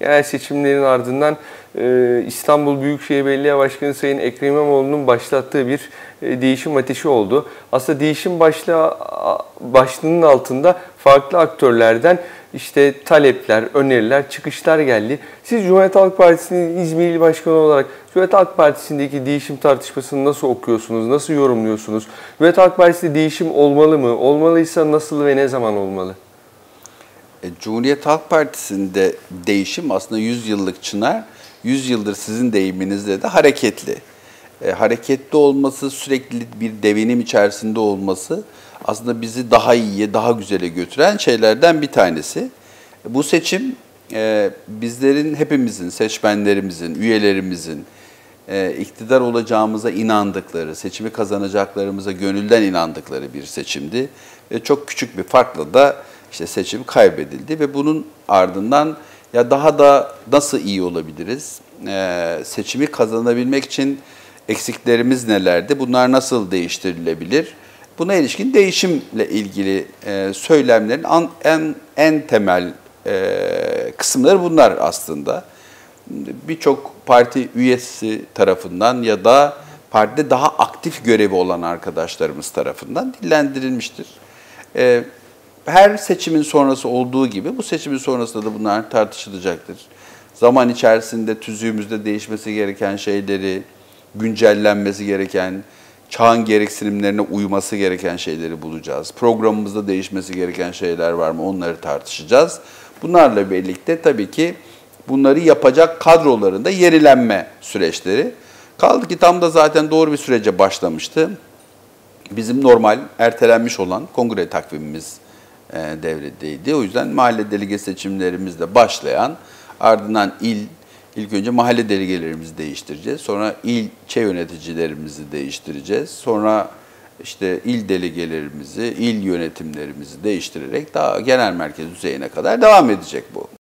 genel seçimlerin ardından İstanbul Büyükşehir Belediye Başkanı Sayın Ekrem İmamoğlu'nun başlattığı bir değişim ateşi oldu. Aslında değişim başlığının altında farklı aktörlerden işte talepler, öneriler, çıkışlar geldi. Siz Cumhuriyet Halk Partisi'nin İzmir İl Başkanı olarak Cumhuriyet Halk Partisi'ndeki değişim tartışmasını nasıl okuyorsunuz, nasıl yorumluyorsunuz? Cumhuriyet Halk Partisi'nde değişim olmalı mı? Olmalıysa nasıl ve ne zaman olmalı? Cumhuriyet Halk Partisi'nde değişim aslında 100 yıllık çınar, 100 yıldır sizin deyiminizle de hareketli. Hareketli olması, sürekli bir devinim içerisinde olması aslında bizi daha iyiye, daha güzele götüren şeylerden bir tanesi. Bu seçim bizlerin, hepimizin, seçmenlerimizin, üyelerimizin iktidar olacağımıza inandıkları, seçimi kazanacaklarımıza gönülden inandıkları bir seçimdi. Ve çok küçük bir farkla da işte seçim kaybedildi ve bunun ardından ya daha da nasıl iyi olabiliriz? Seçimi kazanabilmek için eksiklerimiz nelerdi? Bunlar nasıl değiştirilebilir? Buna ilişkin değişimle ilgili söylemlerin en temel kısımları bunlar aslında. Birçok parti üyesi tarafından ya da partide daha aktif görevi olan arkadaşlarımız tarafından dillendirilmiştir. Her seçimin sonrası olduğu gibi bu seçimin sonrasında da bunlar tartışılacaktır. Zaman içerisinde tüzüğümüzde değişmesi gereken şeyleri, güncellenmesi gereken, çağın gereksinimlerine uyması gereken şeyleri bulacağız. Programımızda değişmesi gereken şeyler var mı onları tartışacağız. Bunlarla birlikte tabii ki bunları yapacak kadrolarında yenilenme süreçleri. Kaldı ki tam da zaten doğru bir sürece başlamıştı. Bizim normal ertelenmiş olan kongre takvimimiz devredeydi. O yüzden mahalle delege seçimlerimizle başlayan, ardından ilk önce mahalle delegelerimizi değiştireceğiz. Sonra ilçe yöneticilerimizi değiştireceğiz. Sonra işte il delegelerimizi, il yönetimlerimizi değiştirerek daha genel merkez düzeyine kadar devam edecek bu.